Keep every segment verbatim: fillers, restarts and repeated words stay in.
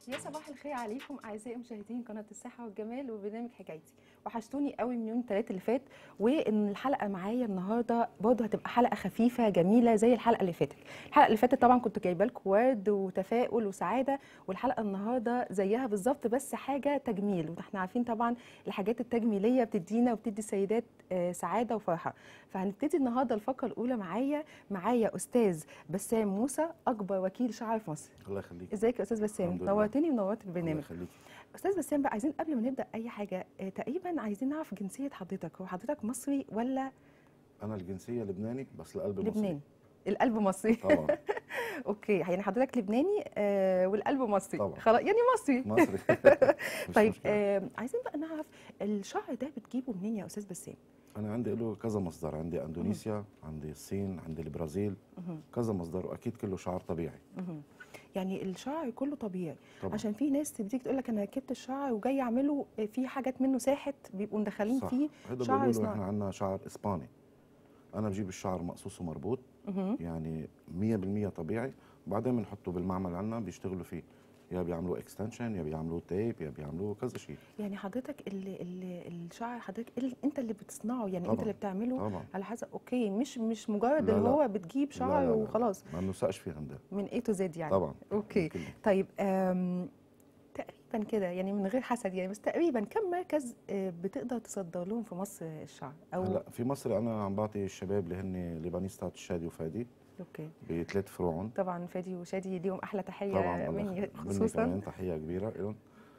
يا صباح الخير عليكم اعزائي مشاهدين قناه الصحه والجمال وبرنامج حكايتي. وحشتوني قوي من يوم الثلاث اللي فات، وان الحلقه معايا النهارده برضه هتبقى حلقه خفيفه جميله زي الحلقه اللي فاتت. الحلقه اللي فاتت طبعا كنت جايبه لكم ورد وتفاؤل وسعاده، والحلقه النهارده زيها بالظبط بس حاجه تجميل، واحنا عارفين طبعا الحاجات التجميليه بتدينا وبتدي السيدات سعاده وفرحه. فهنبتدي النهارده الفقره الاولى معايا معايا استاذ بسام موسى، اكبر وكيل شعر في مصر. الله يخليك. ازيك يا استاذ بسام؟ نورتني ونورت البرنامج. الله يخليك. استاذ بسام بقى، عايزين قبل ما نبدا اي حاجه آه تقريبا عايزين نعرف جنسيه حضرتك. هو حضرتك مصري ولا؟ انا الجنسيه لبناني بس القلب مصري. لبناني، القلب مصري طبعا. اوكي، يعني حضرتك لبناني آه والقلب مصري طبعا. خلاص، يعني مصري مصري. طيب آه عايزين بقى نعرف الشعر ده بتجيبه منين يا استاذ بسام؟ انا عندي له كذا مصدر، عندي اندونيسيا، عندي الصين، عندي البرازيل، كذا مصدر، واكيد كله شعر طبيعي. يعني الشعر كله طبيعي طبعا. عشان في ناس بتيجي تقول لك انا ركبت الشعر وجاي اعمله في حاجات منه ساحت، بيبقوا مدخلين فيه شعر صناعي. احنا عندنا شعر اسباني. انا بجيب الشعر مقصوص ومربوط، يعني مية بالمية طبيعي، وبعدين بنحطه بالمعمل عندنا بيشتغلوا فيه، يا بيعملوه اكستنشن يا بيعملوه تيب يا بيعملوه كذا شيء. يعني حضرتك اللي اللي الشعر حضرتك اللي انت اللي بتصنعه، يعني طبعًا. انت اللي بتعمله طبعًا. على حسب. اوكي، مش مش مجرد لا اللي لا. هو بتجيب شعر لا لا لا وخلاص، ما بنوثقش فيه عندنا من اي تو زد يعني. طبعا. اوكي طيب آم تقريبا كده يعني من غير حسد يعني، بس تقريبا كم مركز بتقدر تصدر لهم في مصر الشعر؟ او هلا في مصر انا عم بعطي الشباب اللي هن لبنانيس تاعت الشادي وفادي. اوكي. بثلاث فروعهم. طبعا فادي وشادي ليهم احلى تحيه طبعا مني خصوصا. مني تحيه كبيره لهم.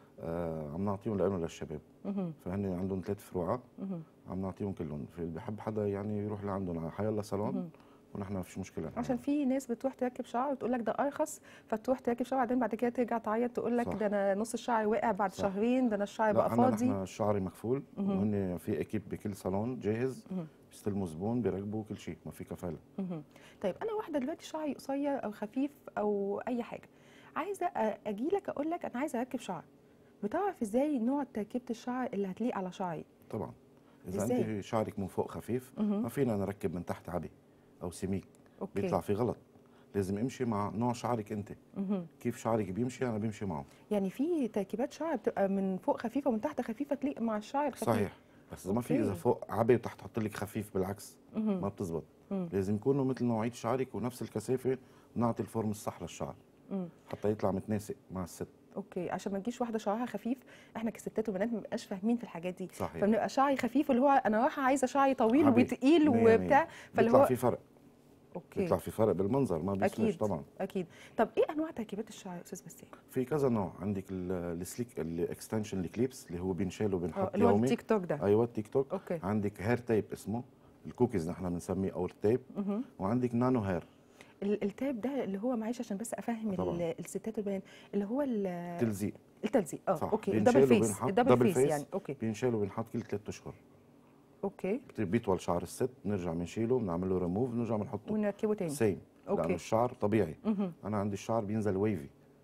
آه عم نعطيهم لهم للشباب. فهن عندهم ثلاث فروع عم نعطيهم كلهم، في اللي بحب حدا يعني يروح لعندهم على حيالله صالون ونحن ما فيش مشكله. عشان في ناس بتروح تركب شعر وتقول لك ده ارخص، فتروح تركب شعر بعدين بعد كده ترجع تعيط تقول لك ده انا نص الشعر وقع بعد صح. شهرين، ده انا الشعر بقى فاضي. لا، احنا الشعر مكفول وهن في اكيب بكل صالون جاهز، بيستلموا زبون بيركبوا كل شيء، ما في كفاله. طيب انا واحده دلوقتي شعري قصير او خفيف او اي حاجه، عايزه اجي لك اقول لك انا عايزه اركب شعر، بتعرف ازاي نوع تركيبه الشعر اللي هتليق على شعري؟ طبعا اذا انت شعرك من فوق خفيف ما فينا نركب من تحت عبي او سميك. أوكي. بيطلع في غلط، لازم امشي مع نوع شعرك انت. مه. كيف شعرك بيمشي انا بمشي معه. يعني في تركيبات شعر بتبقى من فوق خفيفه ومن تحت خفيفه تليق مع الشعر الخفيف. صحيح، بس ما في اذا فوق عبي وتحت حط لك خفيف، بالعكس مه. ما بتزبط. مه. لازم يكونوا مثل نوعيه شعرك ونفس الكثافه، نعطي الفورم الصح للشعر مه. حتى يطلع متناسق مع الست. اوكي، عشان ما تجيش واحده شعرها خفيف، احنا كستات وبنات ما بنبقاش فاهمين في الحاجات دي. صحيح. فبنبقى شعري خفيف اللي هو انا رايحه عايزه شعري طويل وتقيل وبتاع، فاللي هو في فرق. اوكي. بيطلع في فرق بالمنظر، ما بيسمعش طبعا. اكيد. طب ايه انواع تركيبات الشعر يا استاذ بسام؟ في كذا نوع، عندك السليك الاكستنشن الكليبس اللي هو بينشال وبنحط اللي هو يومي. التيك توك ده. ايوه التيك توك. أوكي. عندك هير تيب اسمه الكوكيز نحن بنسميه او التيب. مه. وعندك نانو هير. التيب ده اللي هو معلش عشان بس افهم الستات والبنات، اللي هو التلزيق. التلزيق اه اوكي. الدبل فيس، الدبل فيس يعني. اوكي. بينشال وبنحط كل ثلاث اشهر. اوكي. بيطول شعر الست، بنرجع بنشيله بنعمل له ريموف بنرجع بنحطه ونركبه تاني سيم. اوكي. لانه الشعر طبيعي. مه. انا عندي الشعر بينزل ويفي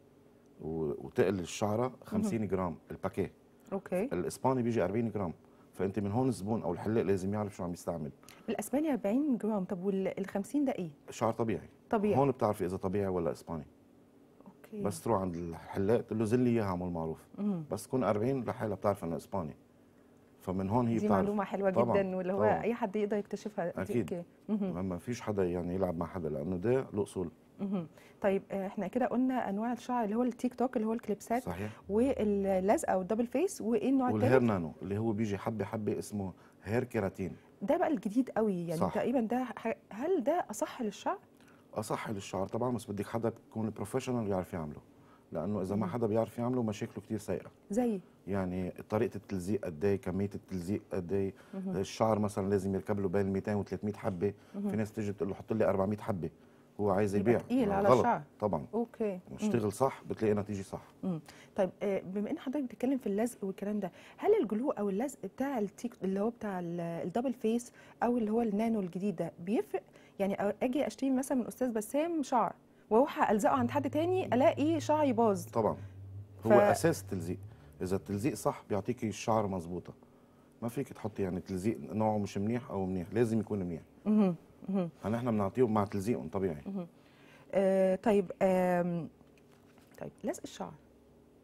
وتقل الشعره خمسين جرام الباكيه. اوكي. الاسباني بيجي أربعين جرام، فانت من هون الزبون او الحلاق لازم يعرف شو عم يستعمل. الاسباني أربعين جرام، طب وال خمسين ده ايه؟ شعر طبيعي. طبيعي. هون بتعرفي اذا طبيعي ولا اسباني. اوكي. بس تروح عند الحلاق تقول له زل لي اياها اعمل معروف. مه. بس تكون أربعين لحالها بتعرف انه اسباني، فمن هون هي دي بتعرف. معلومه حلوه طبعًا. جدا، واللي هو طبعًا. اي حد يقدر يكتشفها. اكيد. اوكي. ما فيش حدا يعني يلعب مع حدا لانه ده له اصول. مه. طيب احنا كده قلنا انواع الشعر اللي هو التيك توك اللي هو الكليبسات. صحيح. واللزقه او الدبل فيس، وايه النوع الثالث؟ والهير نانو اللي هو بيجي حبه حبه اسمه هير كيراتين. ده بقى الجديد قوي يعني. صح. تقريبا ده هل ده اصح للشعر؟ اصح للشعر طبعا، بس بدك حدا يكون بروفيشنال يعرف يعمله، لانه اذا ما حدا بيعرف يعمله مشاكله كثير سيئه. زي يعني طريقه التلزيق قد ايه، كميه التلزيق قد ايه. الشعر مثلا لازم يركب له بين مئتين وثلاثمئة حبه. مه. في ناس تيجي تقول له حط لي أربعمئة حبه، هو عايز يبيع. تقيل على غلط. الشعر طبعا. اوكي. اشتغل صح بتلاقي نتيجه صح. مم. طيب بما ان حضرتك بتتكلم في اللزق والكلام ده، هل الجلو او اللزق بتاع التيك اللي هو بتاع الدبل فيس او اللي هو النانو الجديد ده بيفرق؟ يعني اجي اشتري مثلا من استاذ بسام شعر واروح الزقه عند حد تاني الاقي شعري باظ. طبعا. هو ف... اساس التلزيق، اذا التلزيق صح بيعطيكي الشعر مظبوطه. ما فيك تحطي يعني تلزيق نوعه مش منيح او منيح، لازم يكون منيح. اها اها نحن بنعطيهم مع تلزيقهم طبيعي. آه طيب آه طيب لزق الشعر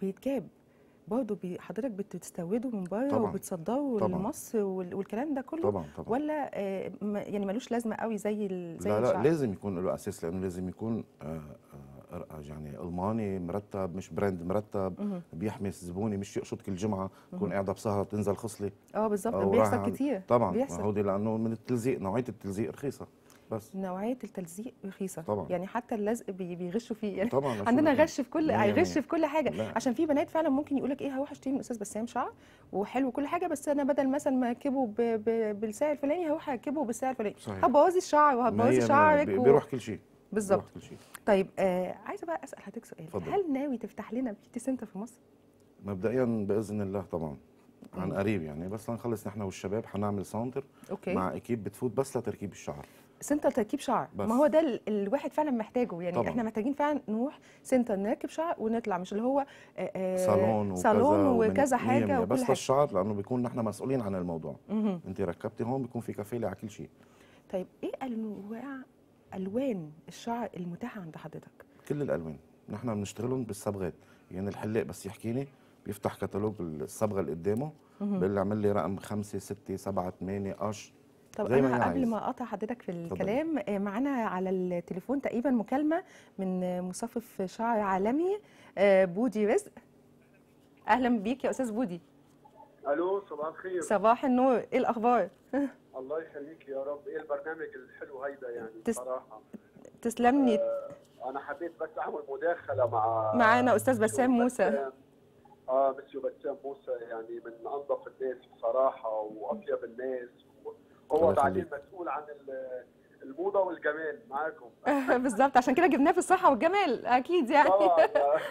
بيتجاب برضه بي حضرتك بتستورده من بره طبعاً. وبتصدره طبعاً. لمصر وال- والكلام ده كله؟ طبعا طبعا. ولا آه، ما- يعني ملوش لازمه قوي زي ال- زي لا لا الشعر؟ لازم يكون له اساس، لانه لازم يكون آه، آه، يعني الماني مرتب، مش براند مرتب مهم. بيحمس زبوني، مش يقشط كل جمعه تكون قاعده بسهره تنزل خصله. اه بالظبط، أو بيحصل رايحة عن- كتير. طبعا بيحصل. هودي لانه من التلزيق، نوعيه التلزيق رخيصه بس. نوعيه التلزيق رخيصه طبعا. يعني حتى اللزق بي- بيغشوا فيه يعني. طبعا شو عندنا بدك؟ غش في كل مية هيغش مية. في كل حاجه. لا. عشان في بنات فعلا ممكن يقول لك ايه، هروح اشتري من استاذ بسام شعر وحلو وكل حاجه، بس انا بدل مثلا ما اركبه ب- ب- بالسعر الفلاني هروح اركبه بالسعر الفلاني، صحيح. هتبوظي الشعر مية وهتبوظي مية. شعرك بي- و... بيروح كل شيء. بالظبط. بيروح كل شيء. طيب آه عايزه بقى اسال حضرتك سؤال، اتفضل. هل ناوي تفتح لنا بيوتي سنتر في مصر؟ مبدئيا باذن الله طبعا عن مم. قريب يعني، بس لنخلص نحن والشباب حنعمل سنتر اوكي. مع اكيب بتفوت بس لتركيب الشعر. سنتر تركيب شعر، بس. ما هو ده ال- الواحد فعلا محتاجه يعني. طبعاً. احنا محتاجين فعلا نروح سنتر نركب شعر ونطلع، مش اللي هو آه، آه، صالون وكذا صالون ومن- وكذا مية حاجه مية. وكل بس حاجه. للشعر، لانه بيكون نحن مسؤولين عن الموضوع. مهم. انت ركبتي هون بيكون في كفاله على كل شيء. طيب ايه انواع الوان الشعر المتاحه عند حضرتك؟ كل الالوان نحن بنشتغلهم بالصبغات، يعني الحلاق بس يحكيني بيفتح كتالوج الصبغه اللي قدامه، بيقول لي اعمل لي رقم خمسة ستة سبعة ثمانية قش. طب زي ما انا هي قبل عايز. ما اقطع حضرتك في اتفضلي. الكلام، آه، معانا على التليفون تقريبا مكالمه من آه، مصفف شعر عالمي، آه، بودي رزق. اهلا بيك يا استاذ بودي. الو صباح الخير. صباح النور، ايه الاخبار؟ الله يخليك يا رب. ايه البرنامج الحلو هيدا يعني تس- بصراحه. تسلم لي. آه انا حبيت بس اعمل مداخله مع معانا استاذ مسيو بسام موسى. بسام. اه مسيو بسام موسى يعني من انظف الناس بصراحه واطيب الناس، هو الله بعدين يخليك. مسؤول عن ال- الموضه والجمال معاكم. بالظبط، عشان كده جبناه في الصحه والجمال اكيد يعني. طبعا.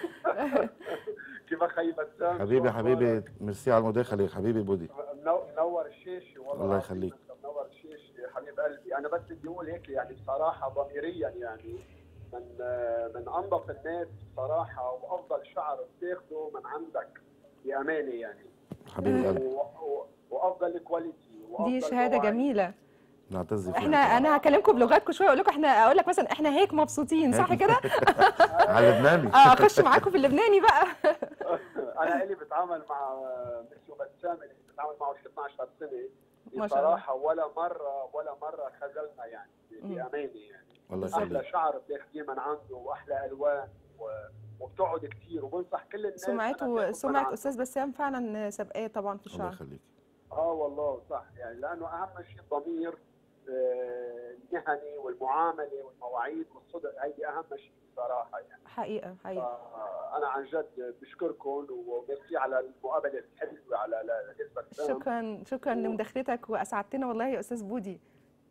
كيف اخي بسام؟ حبيبي شو حبيبي أخبارك؟ ميرسي على المداخله حبيبي بودي. منو- منور الشاشه والله. الله العظيم يخليك. أنت منور الشاشه حبيب قلبي. انا بس بدي اقول هيك يعني بصراحه ضميريا يعني من من انظف الناس بصراحه، وافضل شعر بتاخده من عندك بامانه يعني. حبيبي قلبي و- و- وافضل كواليتي وافضل دي شهاده نوع. جميله. نعتز فيك. احنا انا هكلمكم بلغاتكم شويه، اقول لكم احنا، اقول لك مثلا احنا هيك مبسوطين، صح هيك. كده؟ على لبناني. اه اخش معاكم في اللبناني بقى. انا اللي بتعامل مع مسيو بسام اللي بتعامل معه شي اثنعش سنه ما شاء الله. بصراحه، ولا مره ولا مره خذلنا يعني بامانه يعني. الله احلى يخليك. شعر بتاخديه من عنده واحلى الوان و... وبتقعد كثير، وبنصح كل الناس أنا سمعته تاخد من سمعه عنده. استاذ بسام فعلا سابقاه طبعا في الله الشعر. يخليك. اه والله صح يعني، لانه اهم شيء الضمير آه، المهني والمعامله والمواعيد والصدق، هيدي اهم شيء بصراحه يعني. حقيقه حقيقه. آه، انا عن جد بشكركم وميرسي على المقابله الحلوه على الاستاذ بسام. شكرا شكرا لمداخلتك واسعدتنا والله يا استاذ بودي.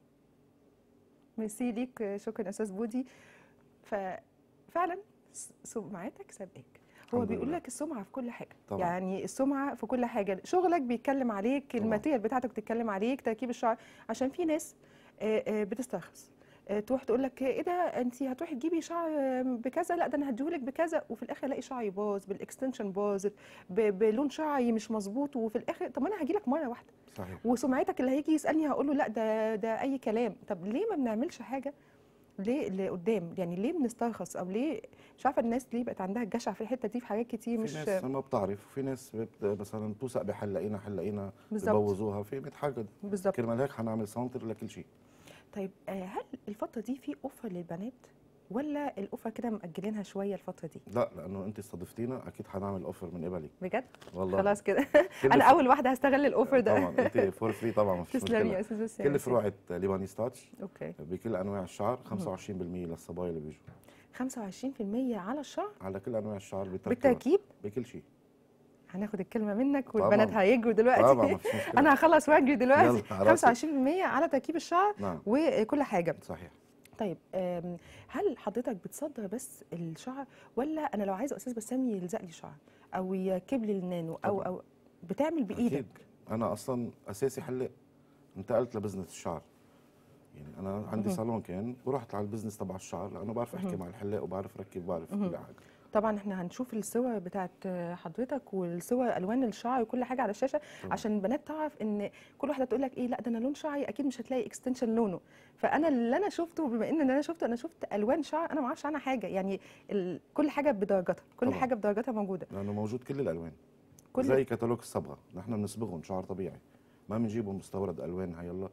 ميرسي ليك، شكرا يا استاذ بودي. ففعلا سمعتك سابقاك. هو الحمد بيقول لله. لك السمعه في كل حاجه. طبعا. يعني السمعه في كل حاجه، شغلك بيتكلم عليك، طبعا. الماتيريال بتاعتك بتتكلم عليك، تركيب الشعر. عشان في ناس آه، آه، بتسترخص، آه، تروح تقول لك ايه ده انت هتروحي تجيبي شعر آه، بكذا، لا ده انا هديهولك بكذا، وفي الاخر الاقي شعري باظ بالاكستنشن باظت ب- بلون شعري مش مظبوط، وفي الاخر طب ما انا هجي لك مره واحده صحيح. وسمعتك اللي هيجي يسالني هقول له لا ده ده اي كلام. طب ليه ما بنعملش حاجه ليه لقدام؟ يعني ليه بنسترخص، او ليه مش عارفه الناس ليه بقت عندها الجشع في الحته دي في حاجات كتير في مش ناس ما بتعرف، وفي ناس بت- مثلا توثق بحلاقينا حلاقينا بالظبط. ببوظوها، في بيتحقد. بالظبط. كرمال هيك حنعمل سنتر لكل شيء. طيب آه، هل الفتره دي في اوفر للبنات ولا الاوفر كده مأجلينها شويه الفتره دي؟ لا لانه انت استضفتينا اكيد حنعمل اوفر من قبلك. بجد؟ والله خلاص كده. كل انا ف- اول واحده هستغل الاوفر ده. طبعا انت فور فري طبعا ما فيش تسلمي يا مشكله. استاذ بسام. كل فروع ليبانيز تاتش اوكي. بكل انواع الشعر خمسة وعشرين بالمية للصبايا اللي بيجوا خمسة وعشرين في المية على الشعر على كل انواع الشعر بالتركيب بالتركيب. بكل شيء. هناخد الكلمه منك والبنات طبعاً. هيجروا دلوقتي. طبعا ما فيش مشكله. انا هخلص واجري دلوقتي. يلا، على راسي. خمسة وعشرين في المية على تركيب الشعر نعم وكل حاجه. صحيح. طيب آم، هل حضرتك بتصدر بس الشعر، ولا انا لو عايزه استاذ بسام يلزق لي شعر او يركب لي النانو او طبعاً. او بتعمل بايدك؟ اكيد انا اصلا اساسي حلاق، انتقلت لبزنس الشعر. يعني انا عندي مهم. صالون كان ورحت على البزنس تبع الشعر، لانه بعرف احكي مهم. مع الحلاق وبعرف ركب وبعرف مهم. كل حاجه. طبعا احنا هنشوف الصور بتاعت حضرتك والصور الوان الشعر وكل حاجه على الشاشه طبعا. عشان البنات تعرف ان كل واحده تقول لك ايه، لا ده انا لون شعري اكيد مش هتلاقي اكستنشن لونه. فانا اللي انا شفته، بما ان انا شفته، انا شفت الوان شعر انا ما اعرفش عنها حاجه، يعني ال... كل حاجه بدرجاتها، كل طبعا. حاجه بدرجاتها موجوده. لانه موجود كل الالوان، كل زي كتالوج الصبغه، نحن بنصبغهم شعر طبيعي، ما بنجيبه مستورد الوان. هي يلا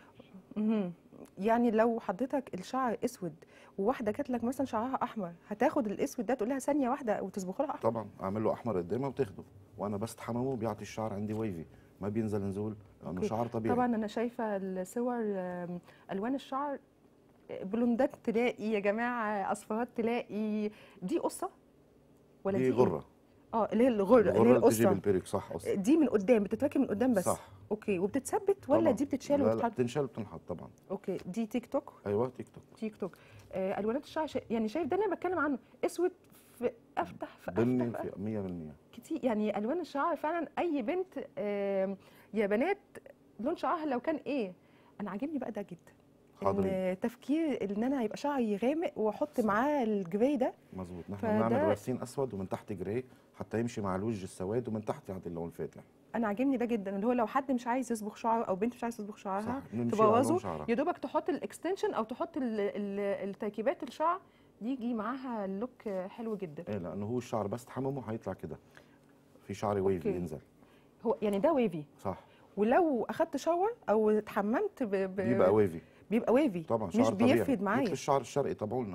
مهم. يعني لو حضرتك الشعر اسود وواحده جات لك مثلا شعرها احمر، هتاخد الاسود ده تقول لها ثانيه واحده وتصبغ لها احمر؟ طبعا اعمل له احمر قدامه وتاخده، وانا بس تحممه بيعطي الشعر عندي ويفي، ما بينزل نزول لانه أوكي. شعر طبيعي. طبعا انا شايفه الصور، آم، الوان الشعر، بلوندات تلاقي يا جماعه، اصفرات تلاقي. دي قصه ولا دي دي إيه؟ غره. اه اللي هي الغره، اللي هي الغره اللي بتجي القصه بالبيريك، صح قصة. دي من قدام بتتركب من قدام بس؟ صح. اوكي. وبتتثبت ولا طبعاً. دي بتتشال لا لا وبتتحط؟ بتنشال وبتنحط طبعا. اوكي. دي تيك توك؟ ايوه تيك توك. تيك توك. آه الوانات الشعر شا... يعني شايف ده اللي انا بتكلم عنه، اسود في افتح في بني افتح في في مية بالمية. كتير. يعني الوان الشعر فعلا اي بنت، آه يا بنات، لون شعرها لو كان ايه. انا عاجبني بقى ده جدا، حاضرين. ان تفكير ان انا هيبقى شعري غامق واحط معاه الجراي ده. مظبوط. نحن فده- بنعمل راسين اسود ومن تحت جراي حتى يمشي مع الوجه السواد، ومن تحت يعطي اللون الفاتح. انا عاجبني ده جدا، اللي هو لو حد مش عايز يصبغ شعره او بنت مش عايز تصبغ شعرها صح. نمشي على لون تبوظه، شعرها. يا دوبك تحط الاكستنشن او تحط ال- ال- التركيبات الشعر يجي معاها اللوك حلو جدا. ايه لانه هو الشعر بس تحممه هيطلع كده، في شعر ويفي أوكي. ينزل. هو يعني ده ويفي، صح. ولو اخدت شاور او اتحممت ب... ب... بيبقى ويفي بيبقى ويفي طبعا، مش شعر طبيعي بيفرد معايا. مثل الشعر الشرقي تبعولنا،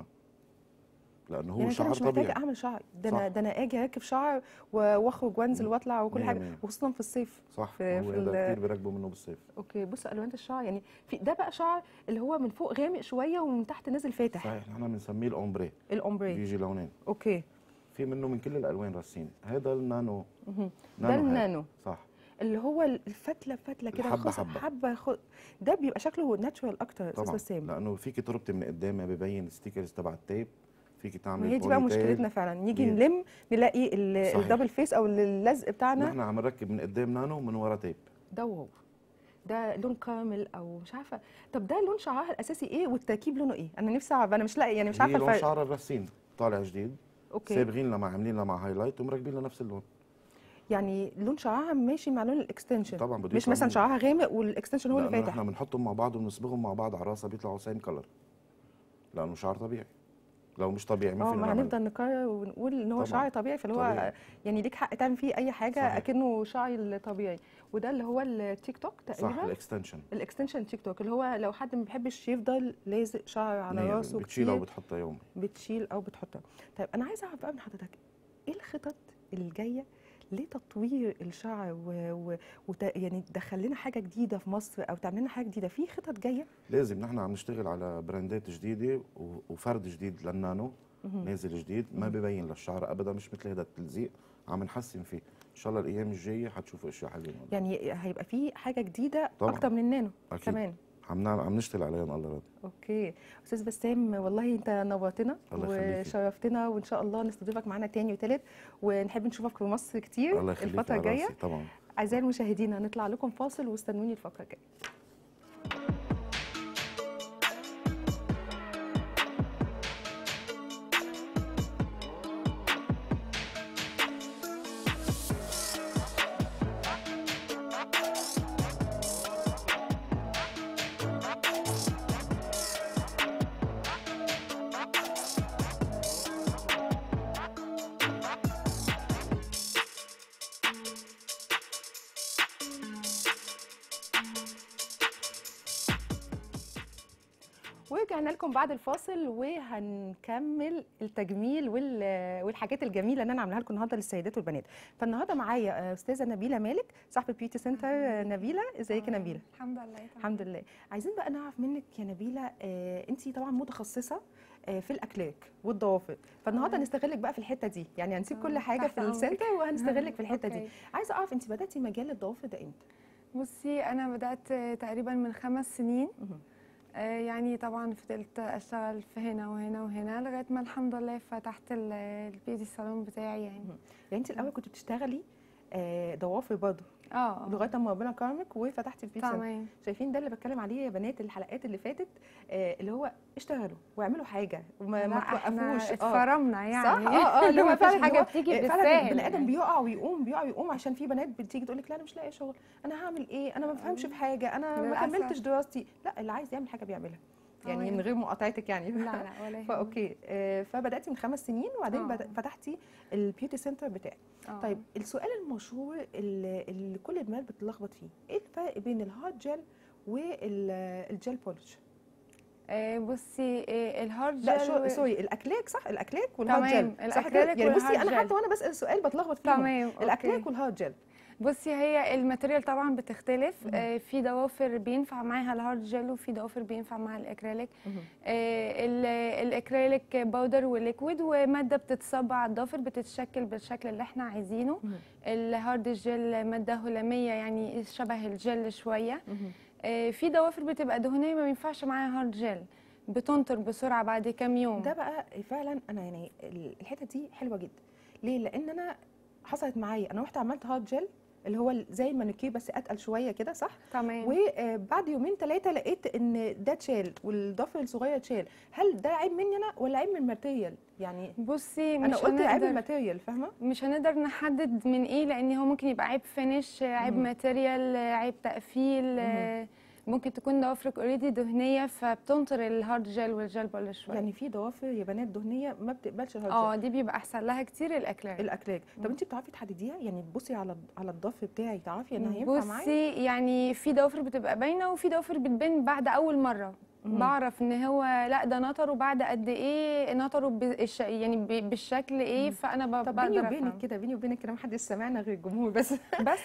لانه هو يعني كده شعر مش محتاجه طبيعي. اعمل شعر، ده انا صح. ده انا اجي اركب شعر و- واخرج وانزل مم. واطلع وكل مية حاجه، مية. وخصوصا في الصيف. صح. في- هو في هذا ال- كثير بيركبوا منه بالصيف. اوكي. بص الوان الشعر، يعني في ده بقى شعر اللي هو من فوق غامق شويه ومن تحت نازل فاتح. صحيح. نحن بنسميه الاومبري، الاومبري. بيجي لونين، اوكي. في منه من كل الالوان راسين. هذا النانو. مهم. ده نانو هير. النانو، صح. اللي هو الفتله فتله كده، الحبة خص- حبة. حبه خ... ده بيبقى شكله ناتشورال اكتر استاذ طبعا بسام. لانه فيك تربطي من قدام ما ببين الستيكرز تبع التيب، فيك تعملي ما هي دي بقى بوني تيل. مشكلتنا فعلا، نيجي دي- نلم نلاقي ال- صحيح. الدبل فيس او اللزق بتاعنا نحن عم نركب من قدام نانو ومن ورا تيب. ده. واو، ده لون كامل او مش عارفه. طب ده لون شعرها الاساسي ايه والتركيب لونه ايه؟ انا نفسي اعرف، انا مش لاقي يعني مش هي عارفه لون الفرق. شعر الراسين طالع جديد، اوكي. سابغين لها، عاملين لها مع هايلايت ومركبين لها نفس اللون. يعني لون شعرها ماشي مع لون الاكستنشن، طبعا بده مش يطلع مثلا منه. شعرها غامق والاكستنشن هو اللي لانه فاتح. نحن بنحطهم مع بعض وبنصبغهم مع بعض على راسها بيطلعوا سيم كلر، لانه شعر طبيعي. لو مش طبيعي ما اه فينا ما نعمله. هنفضل نكرر ونقول ان هو طبعاً. شعر طبيعي، فاللي هو طبيعي. يعني ليك حق تعمل فيه اي حاجه صحيح. اكنه شعري الطبيعي. وده اللي هو التيك توك صح. تقريبا. الاكستنشن. الاكستنشن تيك توك، اللي هو لو حد ما بيحبش يفضل لازق شعر على مية راسه بتشيلها كتير وبتحطها يومي. بتشيل او بتحطها. طيب انا عايزه اعرف بقى من حضرتك ايه الخطط الجايه لتطوير الشعر و... و... وت... يعني تدخل لنا حاجه جديده في مصر او تعمل لنا حاجه جديده، في خطط جايه؟ لازم. نحن عم نشتغل على براندات جديده و- وفرد جديد للنانو نازل جديد، ما ببين للشعر ابدا، مش مثل هذا التلزيق، عم نحسن فيه. ان شاء الله الايام الجايه حتشوفوا اشياء حلوه. يعني هيبقى في حاجه جديده طبعاً. اكتر من النانو أكيد. كمان. عم نعمل عم نشتغل عليها ان الله راضي. اوكي. استاذ بسام والله انت نورتنا الله يخليكي. وشرفتنا، وان شاء الله نستضيفك معانا تاني وتالت، ونحب نشوفك في مصر كتير الله يخليك الفتره على الجايه. راسي طبعا. اعزائي المشاهدين هنطلع لكم فاصل واستنوني الفقره الجايه. ورجعنا لكم بعد الفاصل وهنكمل التجميل وال- والحاجات الجميله اللي انا عاملاها لكم النهارده للسيدات والبنات. فالنهارده معايا استاذه نبيله مالك صاحبه بيوتي سنتر. نبيله، ازيك يا نبيله؟ الحمد لله تمام. الحمد لله. عايزين بقى نعرف منك يا نبيله، آه انت طبعا متخصصه آه في الاكلاك والضوافر، فالنهارده آه. هنستغلك بقى في الحته دي، يعني هنسيب كل آه، حاجه تحت في أمرك. السنتر وهنستغلك في الحته دي. أوكي. عايزه اعرف انت بداتي مجال الضوافر ده امتى؟ بصي انا بدات تقريبا من خمس سنين. مهم. آه، يعني طبعا فضلت اشتغل في هنا وهنا وهنا لغايه ما الحمد لله فتحت ال- البيوتي صالون بتاعي يعني. يعني انت الاول كنت بتشتغلي آه، ضوافر برضه اه لغايه اما ربنا كرمك وفتحتي البيوتي سنتر. تمام. شايفين ده اللي بتكلم عليه يا بنات الحلقات اللي فاتت، آه، اللي هو اشتغلوا واعملوا حاجه وما لا ما احنا توقفوش. اه اتفرمنا يعني. صح. اه اه اللي هو مفيش فعلا اللي حاجه هو بتيجي آه، فعلا بالساهل البني ادم يعني. بيقع ويقوم بيقع ويقوم، عشان في بنات بتيجي تقول لك لا انا مش لاقيه شغل، انا هعمل ايه، انا ما بفهمش في حاجه، انا ما للأسف. كملتش دراستي. لا، اللي عايز يعمل حاجه بيعملها يعني تمام. من غير مقاطعتك يعني. لا لا ولا يهمك. فاوكي، آه، فبداتي من خمس سنين وبعدين آه. بد- فتحتي البيوتي سنتر بتاعك. آه. طيب السؤال المشهور اللي, اللي كل البنات بتتلخبط فيه، ايه الفرق بين الهارد جel والجel بولش؟ آه، بصي آه، الهارد لا جel شو و- سوري، الاكليك صح، الاكليك والهارد تمام، جel صح كده؟ الأكريليك يعني بصي والهارد انا جel. حتى وانا بسال السؤال بتلخبط فيهم. تمام أوكي. الاكليك والهارد جel. بصي هي الماتيريال طبعا بتختلف. آه، في ضوافر بينفع معاها الهارد جel وفي ضوافر بينفع معاها الاكريليك. آه، ال- الاكريليك باودر وليكويد وماده بتتصب على الضوافر بتتشكل بالشكل اللي احنا عايزينه. الهارد جel ماده هلاميه يعني شبه الجل شويه. آه، في ضوافر بتبقى دهنيه ما بينفعش معاها هارد جel، بتنطر بسرعه بعد كام يوم. ده بقى فعلا انا يعني الحته دي حلوه جدا. ليه؟ لان انا حصلت معايا، انا رحت عملت هارد جel اللي هو زي المانيكير بس اتقل شويه كده صح؟ تمام. وبعد يومين ثلاثه لقيت ان ده اتشال والضفر الصغير اتشال. هل ده عيب مني انا ولا عيب من الماتيريال؟ يعني انا بصي مش قلت عيب هنقدر الماتيريال، فاهمه؟ مش هنقدر نحدد من ايه، لان هو ممكن يبقى عيب فينش، عيب مم. ماتيريال، عيب تقفيل. مم. ممكن تكون ضوافرك اوريدي دهنيه فبتنطر الهارد جel والجel بولش شويه. يعني في ضوافر يا بنات دهنيه ما بتقبلش الهارد اه جel. دي بيبقى احسن لها كتير الاكليريك. الاكلاك. طب مم. انت بتعرفي تحدديها؟ يعني تبصي على على الضفر بتاعي تعرفي ان هينفع معايا؟ بصي يعني في ضوافر بتبقى باينه وفي ضوافر بتبان بعد اول مره. مم. بعرف ان هو لا ده نطره بعد قد ايه، نطره بالش... يعني ب- بالشكل ايه. مم. فانا ب... طب بيني بقدر وبينك افهم. كده، بيني وبينك كده محدش سمعنا غير الجمهور بس. بس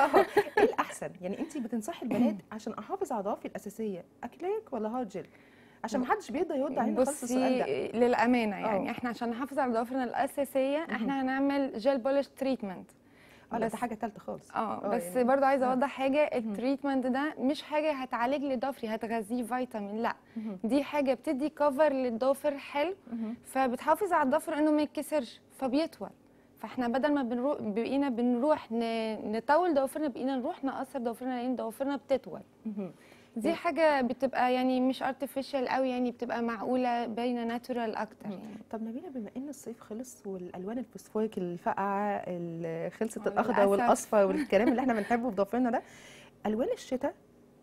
ايه الاحسن؟ يعني انت بتنصحي البنات عشان احافظ على ضوافري الاساسيه اكليك ولا هارد جel؟ عشان ما حدش بيقدر يرد علينا خالص السؤال ده. بصي للامانه يعني أوه. احنا عشان نحافظ على ضوافرنا الاساسيه احنا هنعمل جel بولش تريتمنت. اه لا بس- ده حاجه ثالثه خالص. اه بس يعني برضه عايزه آه. اوضح حاجه، التريتمنت ده مش حاجه هتعالج لي ضفري هتغذيه فيتامين، لا مهم. دي حاجه بتدي كفر للضافر حلو، مهم. فبتحافظ على الضفر انه ما يتكسرش فبيطول. فاحنا بدل ما بنروح بقينا بنروح ن- نطول ضوافرنا بقينا نروح نقصر ضوافرنا لان ضوافرنا بتطول. مهم. دي حاجه بتبقى يعني مش ارتفيشال قوي، يعني بتبقى معقوله باينه ناتورال اكتر يعني. طب نبيله، بما ان الصيف خلص والالوان الفسفوريك الفاقعه ال- خلصت، آه، الاخضر للأسف. والاصفر والكلام اللي احنا بنحبه في ضوافرنا ده، الوان الشتاء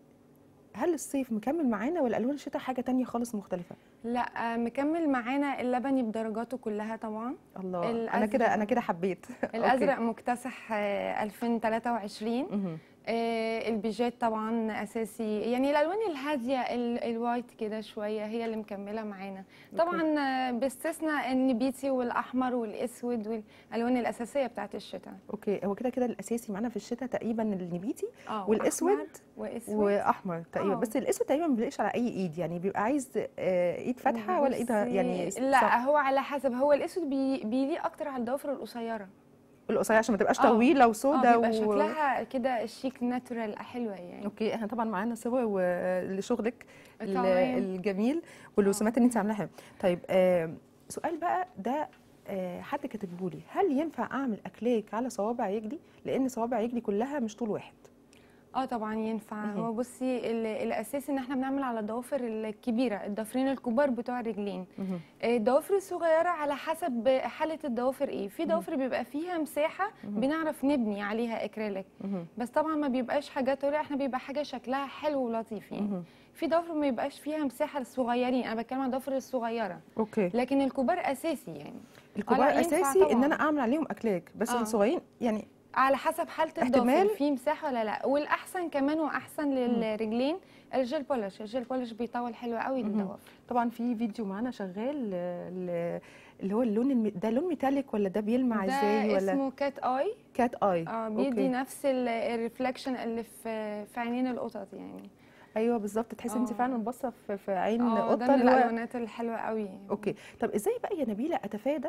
هل الصيف مكمل معانا ولا الوان الشتاء حاجه تانية خالص مختلفه؟ لا مكمل معانا اللبني بدرجاته كلها طبعا. الله، انا الأزرق. كده انا كده حبيت. الازرق مكتسح آه، ألفين وثلاثة وعشرين. مهم. آه، البيجات طبعا اساسي، يعني الالوان الهاديه ال- الوايت كده شويه هي اللي مكمله معانا طبعا. آه، باستثناء النبيتي والاحمر والاسود والالوان الاساسيه بتاعت الشتاء. اوكي، هو كده كده الاساسي معانا في الشتاء تقريبا النبيتي اه والاسود وأحمر واسود. واحمر تقريبا. آه. بس الاسود تقريبا ما بيلاقيش على اي ايد، يعني بيبقى عايز آه، ايد فاتحه ولا ايد بصي، يعني لا صح. هو على حسب، هو الاسود بي بيليق اكتر على الضوافر القصيره. القصيره عشان ما تبقاش آه. طويله اه وسودة بيبقى و... شكلها كده شيك ناتورال حلوه يعني. اوكي، احنا طبعا معانا صور و- لشغلك ال- تمام. الجميل والرسومات اللي انت عاملاها حلوه. طيب آه سؤال بقى ده، آه حد كاتبه لي، هل ينفع اعمل اكليك على صوابع رجلي؟ لان صوابع رجلي كلها مش طول واحد. اه طبعا ينفع. مهم. هو بصي ال- الاساسي ان احنا بنعمل على الضوافر الكبيره، الضفرين الكبار بتوع الرجلين. مهم. الضوافر الصغيره على حسب حاله الضوافر ايه، في ضوافر بيبقى فيها مساحه بنعرف نبني عليها اكريليك، مهم. بس طبعا ما بيبقاش حاجه طويله، احنا بيبقى حاجه شكلها حلو ولطيف يعني. مهم. في ضوافر ما بيبقاش فيها مساحه للصغيرين، انا بتكلم عن الضوافر الصغيره، اوكي، لكن الكبار اساسي يعني. الكبار لا، ينفع اساسي طبعاً. ان انا اعمل عليهم اكليك، بس آه. الصغيرين يعني على حسب حاله احتمال. الضوافر في مساحه ولا لا. والاحسن كمان واحسن للرجلين الجل بولش، الجل بولش بيطول حلو قوي مهم. للضوافر. طبعا في فيديو معانا شغال آه، ل- اللي هو اللون الم... ده لون ميتاليك ولا ده بيلمع ازاي ده ولا اسمه كات اي. كات اي؟ اه بيدي نفس الريفلكشن اللي في في عينين القطط يعني. ايوه بالظبط، تحسي انت آه. فعلا باصه في, في عين اه قطه ده من اللي هو. الالوانات الحلوه قوي يعني. اوكي، طب ازاي بقى يا نبيله اتفادى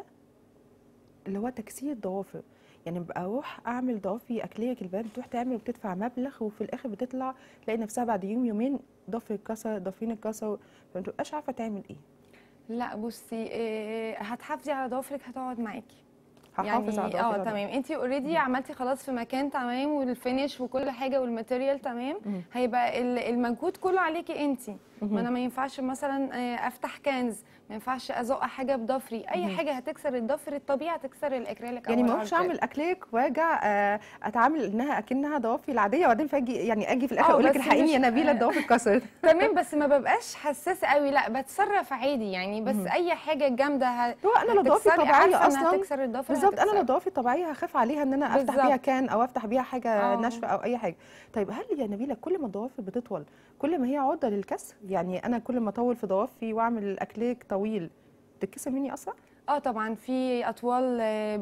اللي هو تكسير الضوافر؟ يعني ببقى اروح اعمل ضوافري اكليك، البنات بتروح تعمل وبتدفع مبلغ وفي الاخر بتطلع تلاقي نفسها بعد يوم يومين ضفر اتكسر، ضفرين اتكسروا، فما بتبقاش عارفه تعمل ايه. لا بصي إيه، هتحافظي على ضوافرك هتقعد معاكي. هحافظ على يعني اه الضوافر. تمام، انت اوريدي عملتي خلاص في مكان تمام والفينش وكل حاجه والماتيريال تمام، مم. هيبقى ال- المجهود كله عليكي انت. مهم. ما انا ما ينفعش مثلا آه، افتح كنز، ما ينفعش ازق حاجه بضفري، اي مهم. حاجه هتكسر الضفر الطبيعي هتكسر الاكريليك يعني او ما اروحش الهارد اعمل اكليك وارجع آه، اتعامل انها اكنها ضوافري العاديه، وبعدين فاجي يعني اجي في الاخر اه اقول لك بس الحقيني يا مش- نبيله آه. الضوافر اتكسرت. تمام، بس ما ببقاش حساسه قوي، لا بتصرف عادي يعني، بس مهم. اي حاجه جامده ه- هو انا لو ضوافري هتكسري- طبيعيه عارفة إنها اصلا هتكسر الضفر بالظبط، انا لو هتكسر. ضوافري طبيعيه هخاف عليها ان انا افتح بالظبط. بيها كان او افتح بيها حاجه اه. ناشفه او اي حاجه. طيب هل يا نبيله كل ما الضوافر بتطول كل ما هي عرضه للكسر؟ يعني انا كل ما اطول في ضوافري واعمل اكليك طويل تتكسر مني اسرع؟ اه طبعا في اطوال آه،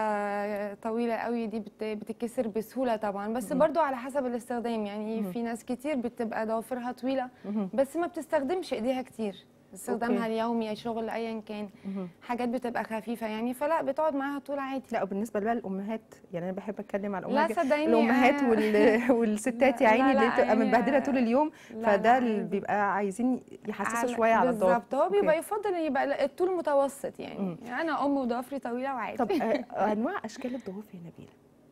بتبقى طويله قوي دي بت- بتتكسر بسهوله طبعا، بس مهم. برضو على حسب الاستخدام يعني. مهم. في ناس كتير بتبقى ضوافرها طويله مهم. بس ما بتستخدمش ايديها كتير، استخدامها أوكي. اليومي شغل ايا كان، مهم. حاجات بتبقى خفيفه يعني، فلا بتقعد معاها طول عادي. لا وبالنسبه بقى للامهات، يعني انا بحب اتكلم على لا الامهات، صدقيني الامهات آه، وال... والستات يا لا- عيني لا- اللي لا بتبقى يعني متبهدله طول آه، اليوم، لا فده لا اللي عادي. بيبقى عايزين يحسسوا على- شويه على الضوافر. بالظبط، هو أوكي. بيبقى يفضل ان يبقى الطول متوسط يعني. مم. انا ام وضوافري طويله وعادي. طب آه، انواع اشكال الضوافر يا نبيله،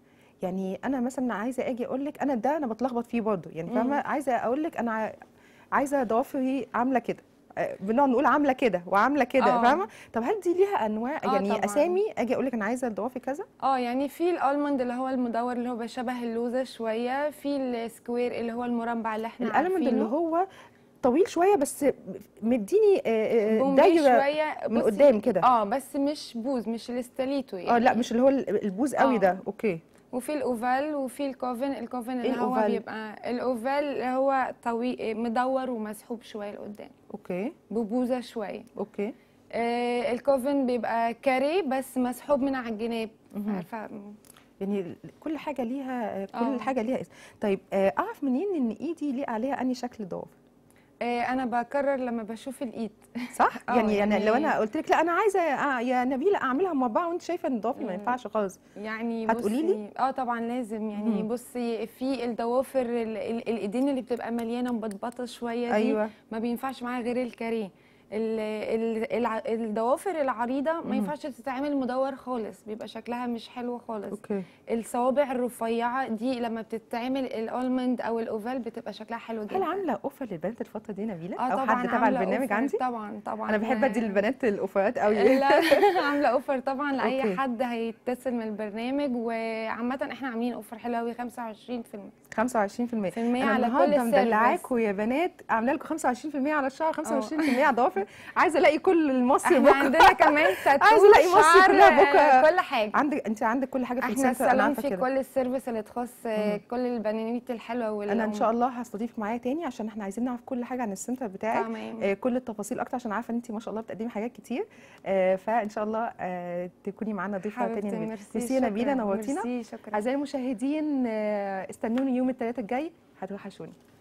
يعني انا مثلا عايزه اجي اقول لك انا ده انا بتلخبط فيه برضه، يعني فاهمه، مم. عايزه اقول لك انا ع- عايزه ضوافري عامله كده، آه، بنقعد نقول عامله كده وعامله كده، آه. فاهمه؟ طب هل دي ليها انواع آه يعني طبعاً. اسامي اجي اقول لك انا عايزه الضوافر كذا؟ اه يعني في الالموند اللي هو المدور اللي هو شبه اللوزه شويه، في السكوير اللي هو المربع اللي احنا الالمند اللي عارفينه، هو طويل شويه بس مديني آه، آه، بومبي دايره شويه من بصي- قدام كده. اه بس مش بوز، مش الاستاليتو يعني. اه لا مش اللي هو ال- البوز قوي آه. ده. اوكي. وفي الاوفال وفي الكوفن. الكوفن اللي هو الأوفال؟ بيبقى الاوفال اللي هو طويل مدور ومسحوب شويه لقدام اوكي. ببوزه شويه. اوكي. آه الكوفن بيبقى كاري بس مسحوب من على الجناب، مهم. عارفه. يعني كل حاجه ليها كل آه. حاجه ليها اسم. طيب آه، اعرف منين ان ايدي ليه عليها انهي شكل ضوافر؟ آه انا بكرر لما بشوف الايد. صح؟ آه، يعني يعني يعني- لو انا قلت لك لا انا عايزه آه، يا نبيله اعملها مربعه وانت شايفه ان ضوافري ما مم. ينفعش خالص، يعني هتقولي لي؟ بصي اه طبعا لازم يعني. مم. بصي في الضوافر ال- ال- الايدين اللي بتبقى مليانه مبطبطه شويه دي ايوه. ما بينفعش معاها غير الكاريه. ال- ال- الع- الضوافر العريضه ما مم. ينفعش تتعمل مدور خالص، بيبقى شكلها مش حلو خالص. اوكي. الصوابع الرفيعه دي لما بتتعمل الالموند او الاوفال بتبقى شكلها حلو جدا. هل عامله اوفر للبنات الفتره دي نبيله؟ اه او طبعا حد تبع عاملة البرنامج أوفر. عندي؟ طبعا طبعا انا بحب ادي للبنات الاوفرات قوي. لا عامله اوفر طبعا لاي أوكي. حد هيتصل من البرنامج، وعامه احنا عاملين اوفر حلو قوي خمسة وعشرين في المية خمسة وعشرين في المية في المية انا على كل النهارده السيرفيس. مدلعاكوا يا بنات، عامله لكم خمسة وعشرين في المية على الشعر، خمسة وعشرين في المية على الضوافر. عايزه الاقي كل المصري احنا بكره. عندنا كمان تاتو، عايزه الاقي مصر شعر، كلها بكره. كل حاجه. عندك انت عندك كل حاجه في احنا السنتر، انا الصالون عارفه في كده. كل السيرفيس اللي تخص مم. كل البنانيت الحلوه. انا ان شاء الله هستضيف معايا تاني عشان احنا عايزين نعرف كل حاجه عن السنتر بتاعك، تمام. آه كل التفاصيل اكتر، عشان عارفه ان انت ما شاء الله بتقدمي حاجات كتير، آه فان شاء الله آه تكوني معانا ضيفه تانية. حبيبتي نبيلة. ميرسي، ميرسي يا نبيله، شكراً. نورتينا. ميرسي، شكرا. اعزائي المشاهدين آه استنوني يوم الثلاثاء الجاي، هتوحشوني.